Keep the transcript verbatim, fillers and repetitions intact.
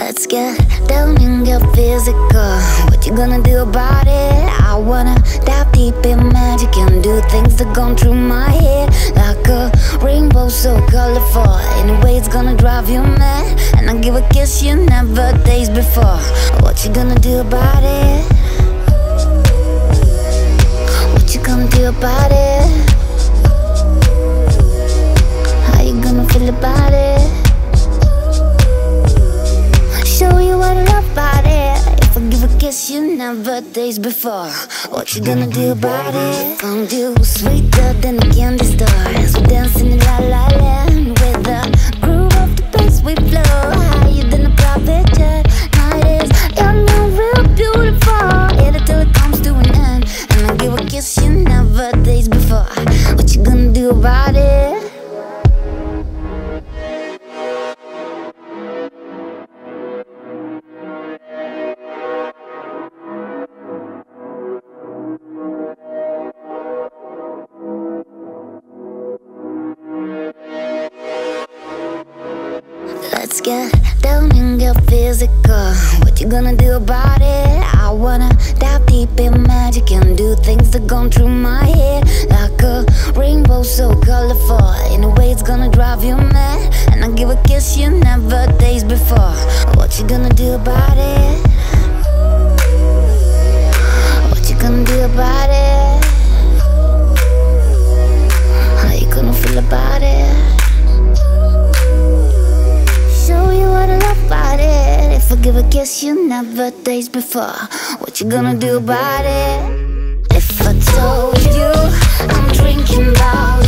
Let's get down and get physical. What you gonna do about it? I wanna dive deep in magic and do things that gone through my head, like a rainbow so colorful. Anyway, it's gonna drive you mad, and I give a kiss you never tasted before. What you gonna do about it? What you gonna do about it? How you gonna feel about it? Show you what I love about it. If I give a kiss you never tasted before. What you gonna do about it? Found you sweeter than a candy store, as we dancing in la la land with the groove of the bass we flow. Higher than a private jet. Night is young and real beautiful. Hit it till it comes to an end, and I give a kiss you never tasted before. What you gonna do about it? Let's get down and get physical. What you gonna do about it? I wanna dive deep in magic and do things that gone through my head, like a rainbow so colorful. Anyway, it's gonna drive you mad, and I give a kiss you never tasted before. What you gonna do about it? What you gonna do about it? How you gonna feel about it? Show you what I love about it. If I give a kiss you never tasted before. What you gonna do about it? If I told you I'm drinking about